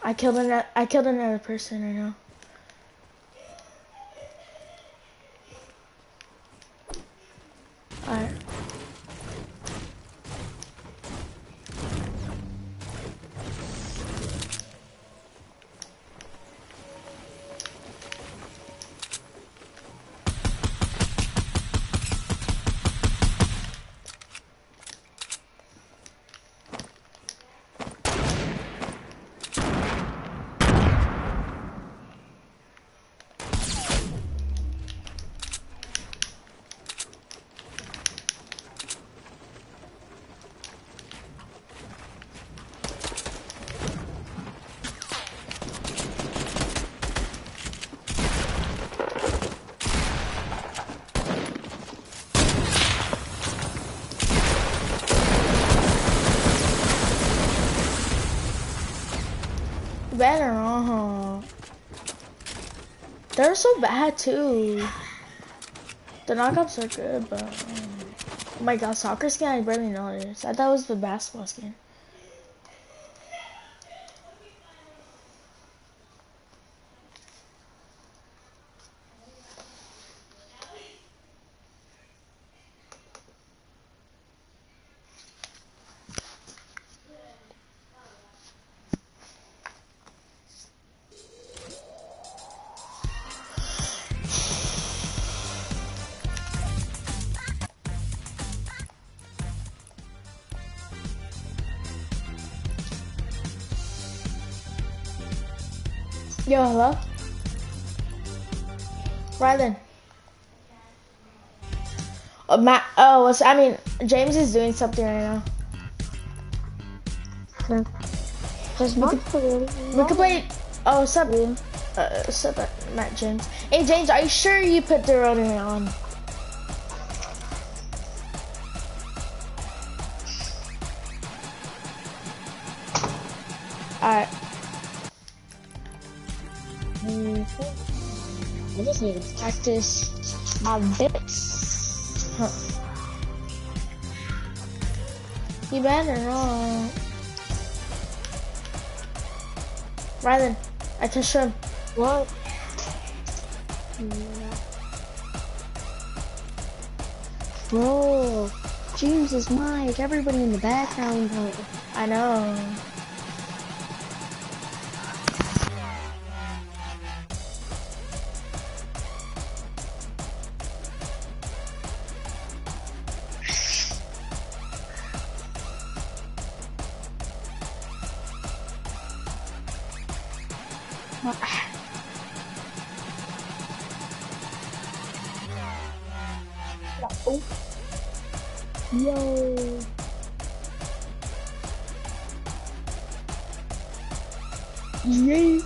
I killed another person right now. Alright. Better, they're so bad too. The knockups are good, but oh my god, soccer skin I barely noticed. I thought it was the basketball skin. Yo, hello? Rylan. Matt, James is doing something right now. Yeah. We could play, sup, Matt James. Hey James, are you sure you put the rotary on? Alright. I just need to practice my bits. Huh. You better not. Rylan, I touched him. What? Bro, James is Mike. Everybody in the background, though. I know. Yo. Yeah.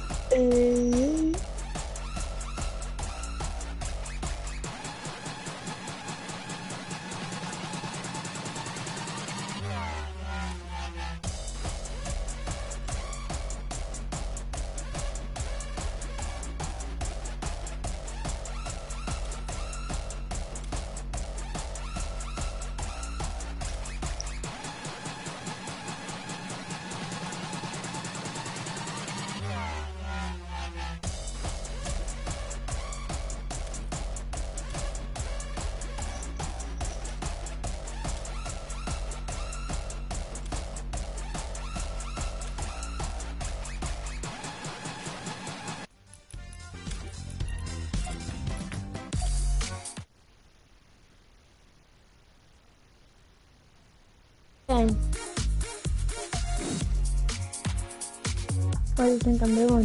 What do you think I'm doing?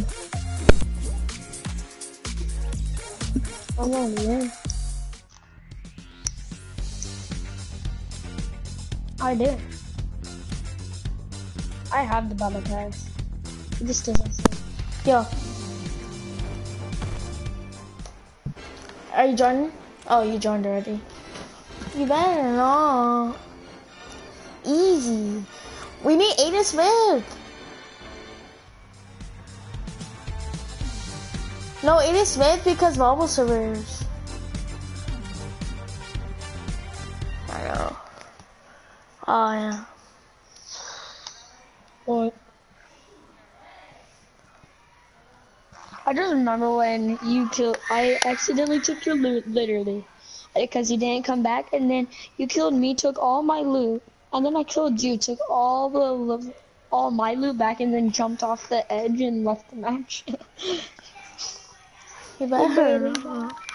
I'm on the end. I did. I have the battle pass. It just doesn't say. Yo. Are you joining? Oh, you joined already. You better not. Easy. We need Aiden Smith. No, Aiden Smith because mobile servers. I know. Oh, yeah. What? I just remember when you killed. I accidentally took your loot, literally, because you didn't come back, and then you killed me, took all my loot, and then I killed you, took all my loot back, and then jumped off the edge and left the match. You I better. barely.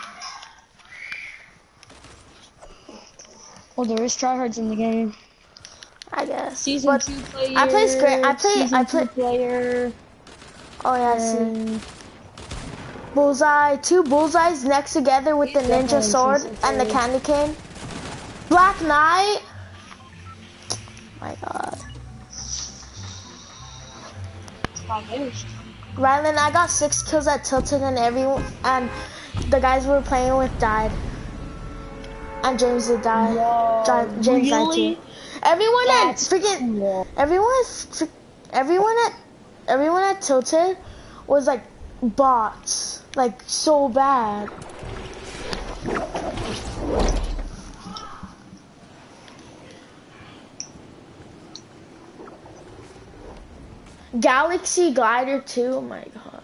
Well, there is tryhards in the game. I guess. Season But 2 player. I play screen. I Season play. 2 player. Oh yeah, I see. And Bullseye. Two bullseyes next together with the He's ninja definitely sword season and the 3. candy cane. Black Knight. My God. Rylan, I got 6 kills at Tilted and the guys we were playing with died. And James did die. Whoa, James died really? too. Everyone That's at freaking cool. everyone at Tilted was like bots, like so bad. Galaxy Glider too. Oh my gosh.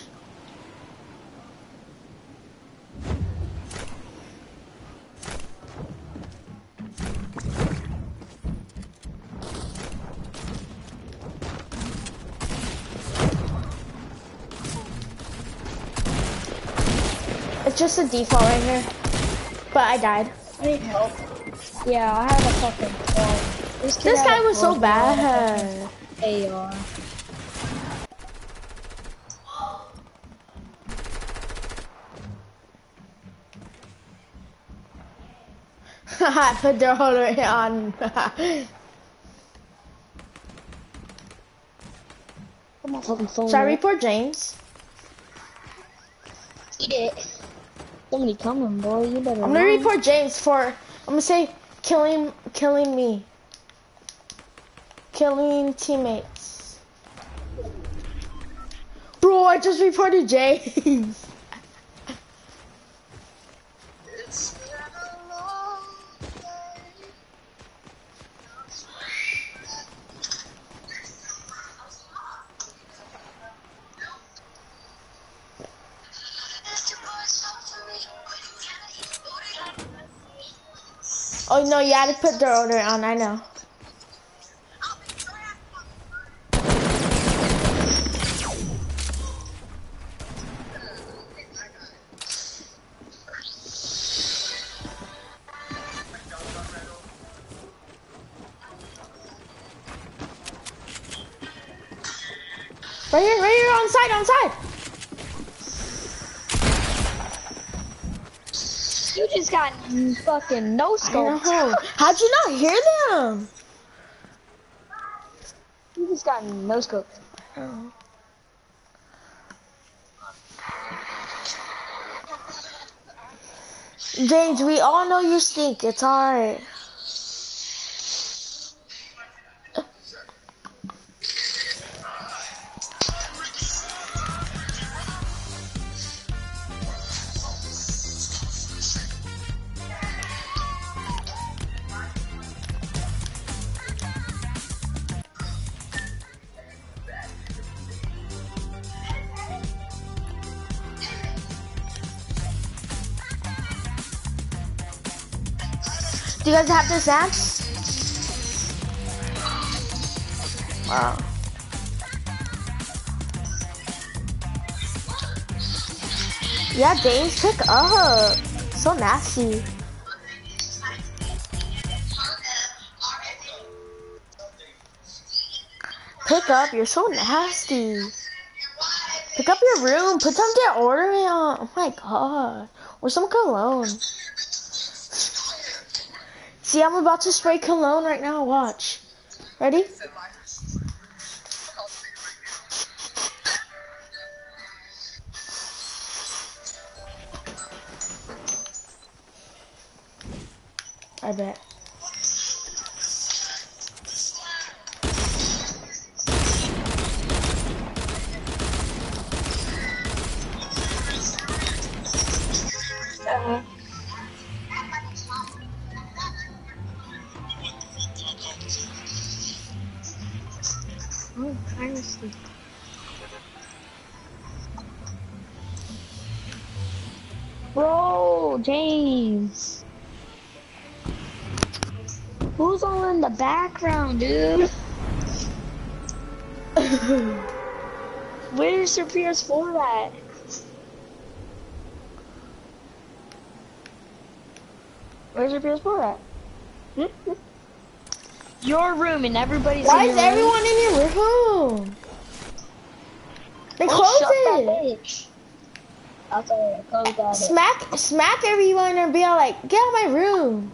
It's just a default right here. But I died. I need help. Yeah, I have a fucking phone. This guy was so bad. AR. I put the holder on. I'm not fucking phone. Should I report James? Eat it. Somebody coming, boy. You better. I'm gonna report James for. I'm gonna say killing me. Killing teammates. Bro, I just reported James. Oh no, you had to put the order on, I know. Right here, on side. You just got fucking no scope. How'd you not hear them? You just got no scope. Oh. James, we all know you stink. It's alright. Do you guys have the snacks? Wow. Yeah, James, pick up. So nasty. Pick up, you're so nasty. Pick up your room, put something to order on. Oh my god. Or some cologne. See, I'm about to spray cologne right now, watch. Ready? I bet. Oh, honestly. Bro, James. Who's all in the background, dude? Where's your PS4 at? Where's your PS4 at? Your room and everybody's Why in is your room. everyone in your room? They closed Shut that it. bitch. I'll tell you, close that. Smack everyone and be all like, get out of my room.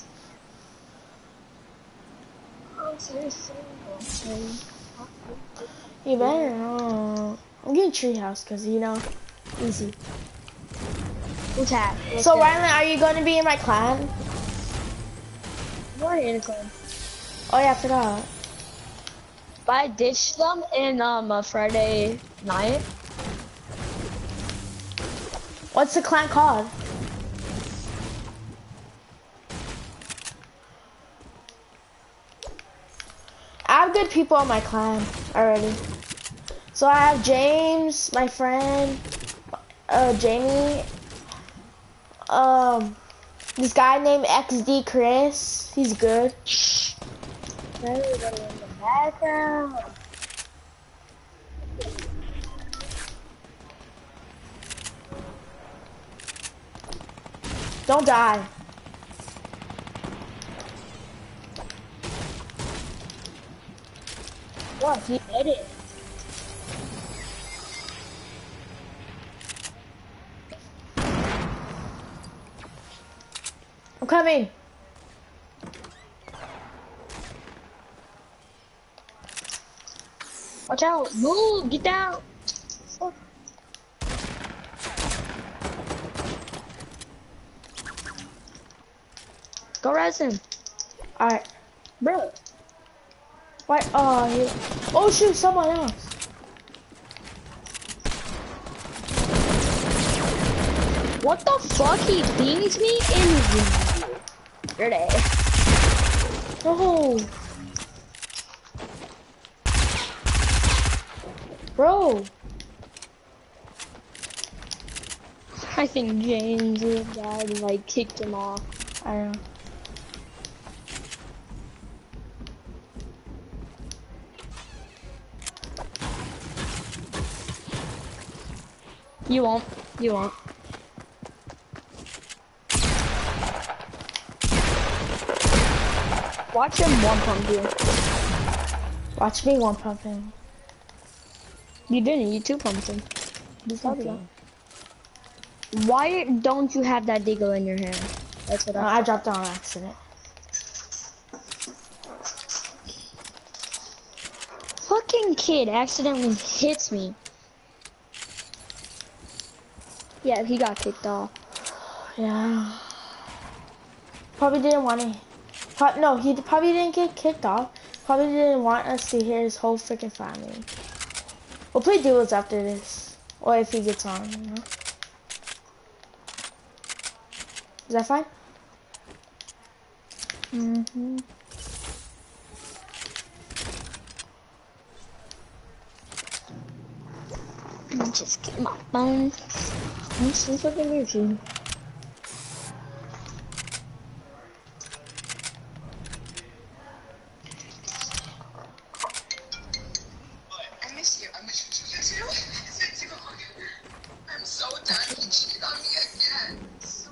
You better not. I'm getting treehouse because you know, easy. What's that? So Rylan, are you going to be in my clan? We're in a clan. Oh yeah, I forgot. But I ditched them in a Friday night. What's the clan called? I have good people on my clan already. So I have James, my friend, Jamie, this guy named XD Chris. He's good. Everybody in the background. Don't die. What? He did it. I'm coming. Watch out. Move. Get down. Fuck. Go res him. Alright. Bro. What? Oh shoot, someone else. What the fuck? He beams me in your day. No. Bro. I think James died, like kicked him off. I don't know. You won't. You won't. Watch him one pump you. Watch me one pump him. You didn't. You two pumped him. You probably Okay. don't. Why don't you have that deagle in your hand? That's what I dropped it on accident. Fucking kid accidentally hits me. Yeah, he got kicked off. Yeah. Probably didn't want to. No, he probably didn't get kicked off. Probably didn't want us to hear his whole freaking family. We'll play duos after this. Or if he gets on, you know? Is that fine? Mm-hmm. Just get my phone. I'm so fucking weird. I miss you. I miss you. I'm so done. He cheated on me again. So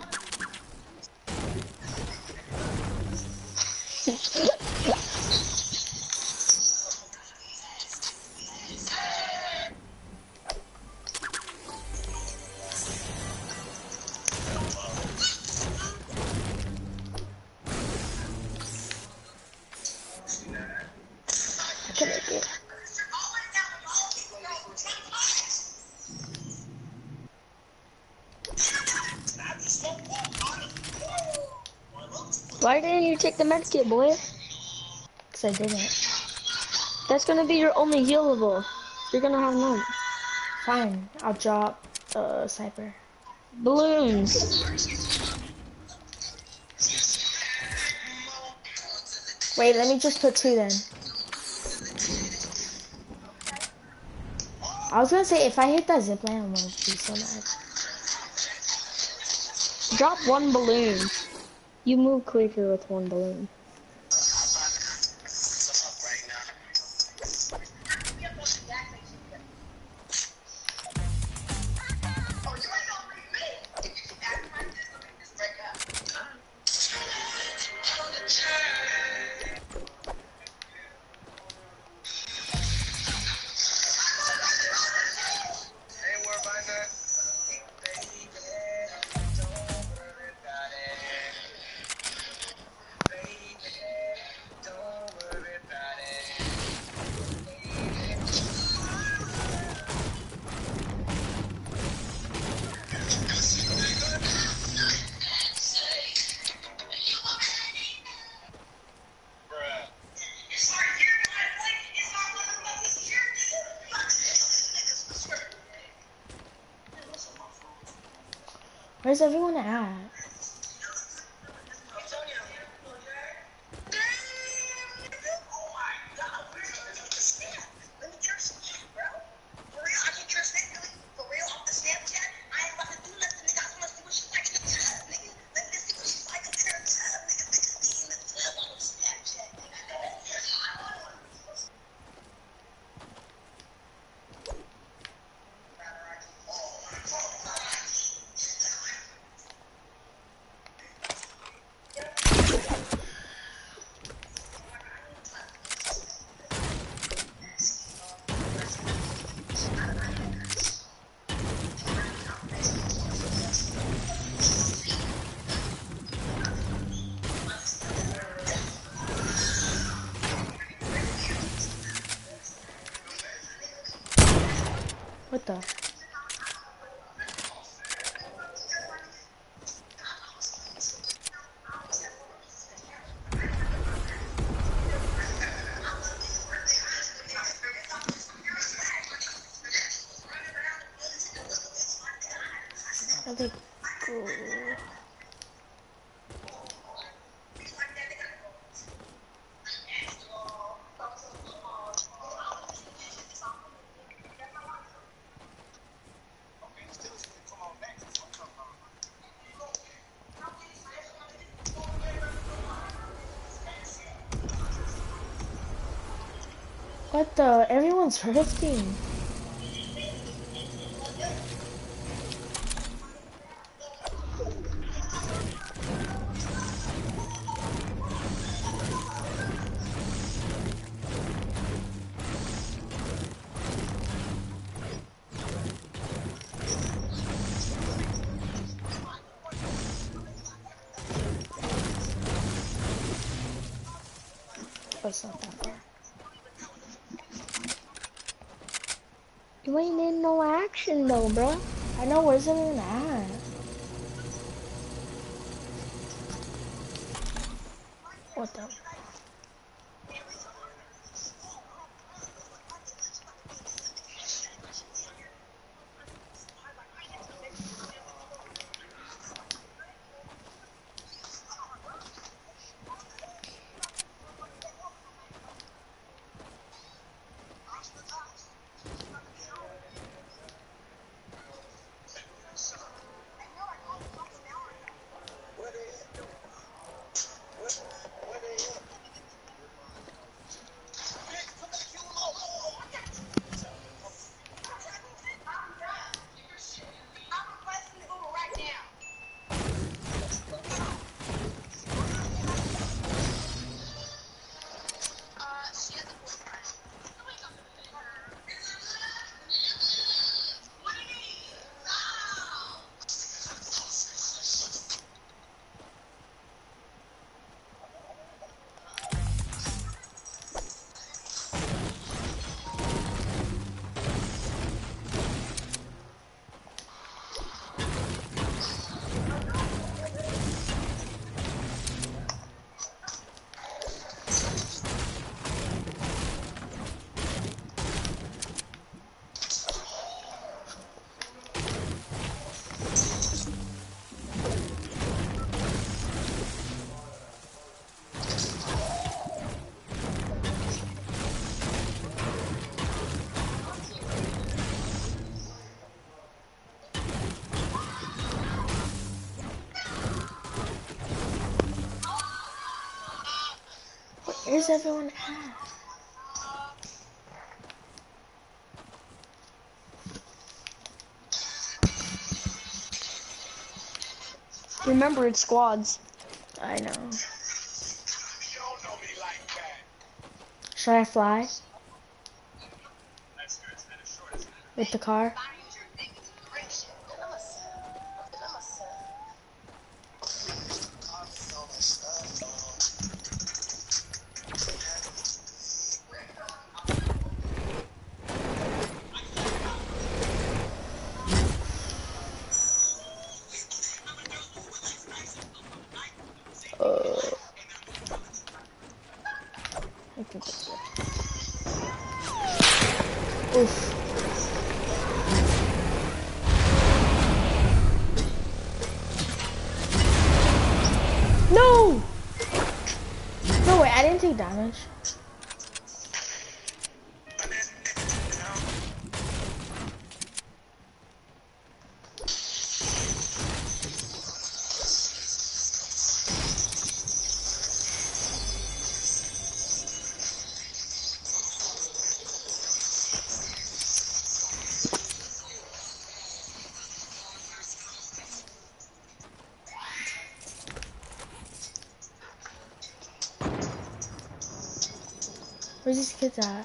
Why didn't you take the med kit, boy? Because I didn't. That's gonna be your only healable. You're gonna have none. Fine. I'll drop sniper. Balloons. Wait, let me just put 2 then. I was gonna say, if I hit that zipline, I'm gonna be so mad. Drop one balloon. You move quicker with one balloon. Where's everyone at? What the? I think. What the? Everyone's rifting. Oh, it's not that far. You ain't in no action though, bro. I know, where's everyone at? What the? Where's everyone at? Remember, it's squads. I know. Should I fly? With the car? I think it's good. Oof. No! No, wait, I didn't take damage. Where's these kids at?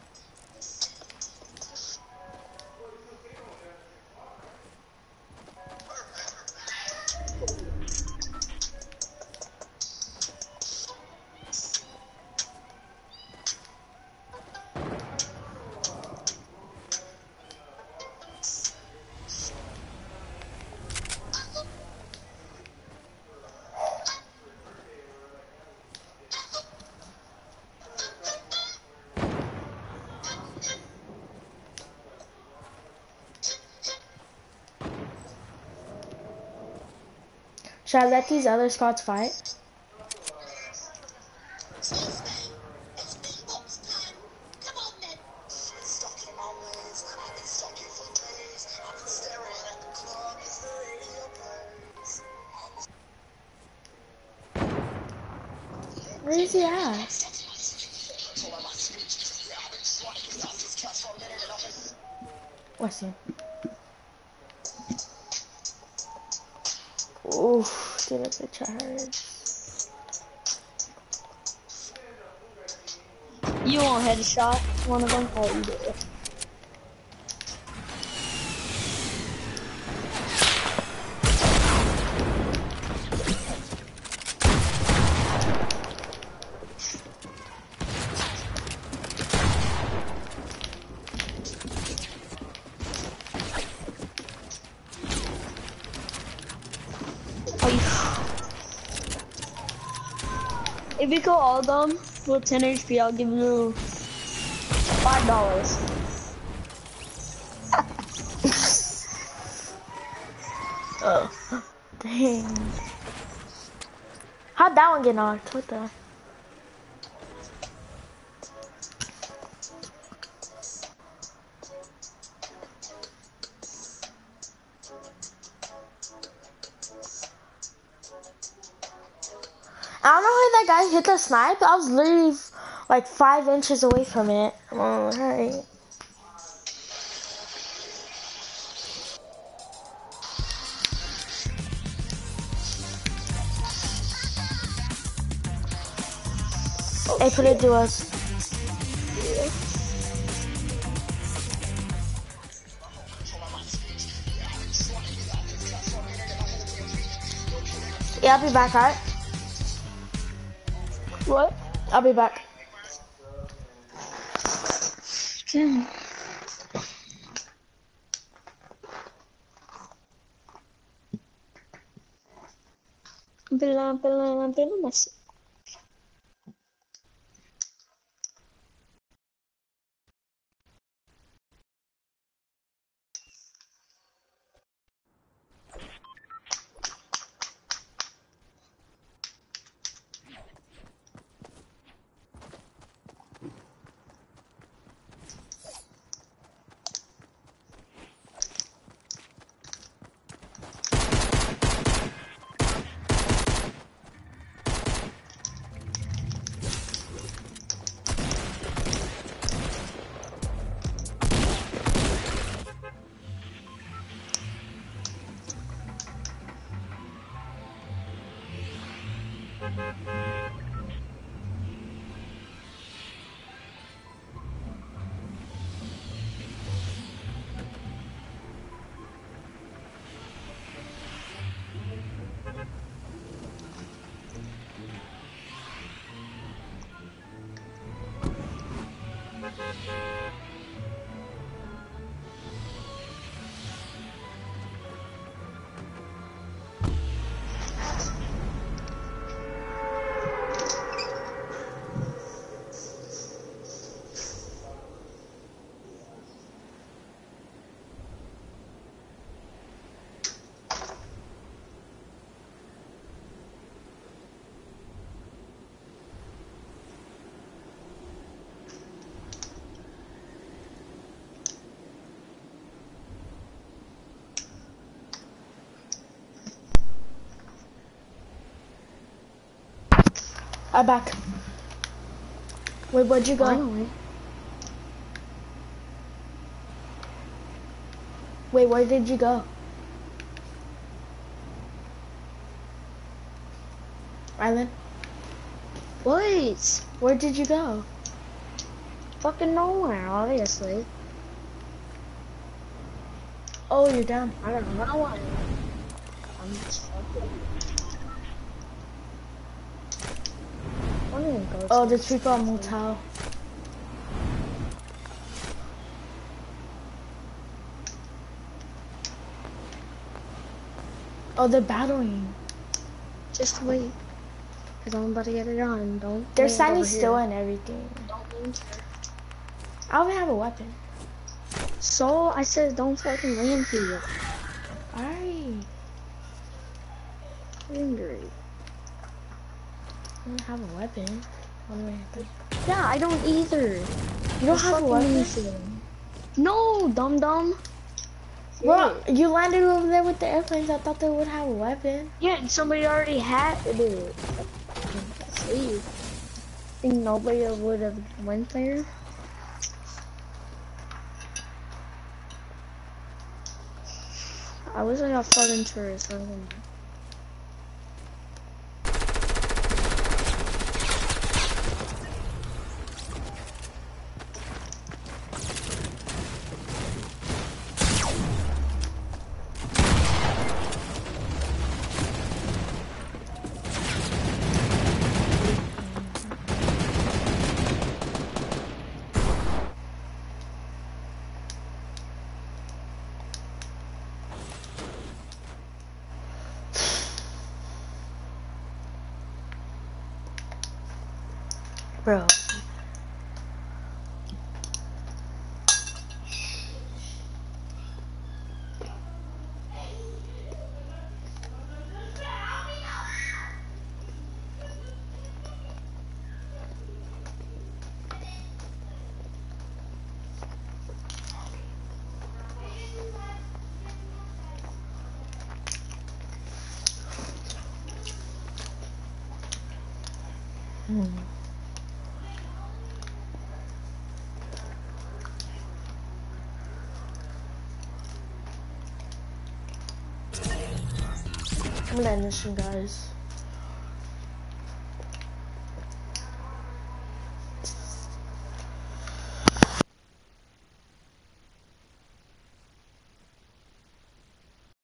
Should I let these other squads fight? Where is he at? What's he? Oof, dude, that bitch hurts. You won't headshot one of them? Oh, you did. If you kill all of them with 10 HP, I'll give you $5. Oh, dang. How'd that one get knocked? What the? I don't know how that guy hit the snipe. I was literally like 5 inches away from it. Oh, alright. Hey, put it to us. Yeah, I'll be back, alright? What? I'll be back. Damn. Pela massa. I'm back. Wait, where'd you go? Finally. Wait, where did you go? Rylan, What? where did you go? Fucking nowhere, obviously. Oh, you're down. I don't know. I'm just fucking. I don't even go Oh, to there's this people at place. motel. Oh, they're battling. Just wait. Cause I'm about to get it on. Don't. They're land standing over still here. and everything. Don't land here. I don't have a weapon. So I said don't fucking land here. Alright. Angry. I don't have a weapon. What do I have? Yeah, I don't either. You don't have a weapon? No, dum dum. Bro, you landed over there with the airplanes. I thought they would have a weapon. Yeah, and somebody already had it. See, think nobody would have went there. I was like a fucking tourist. I don't know. Bro. I'm gonna end this one, guys.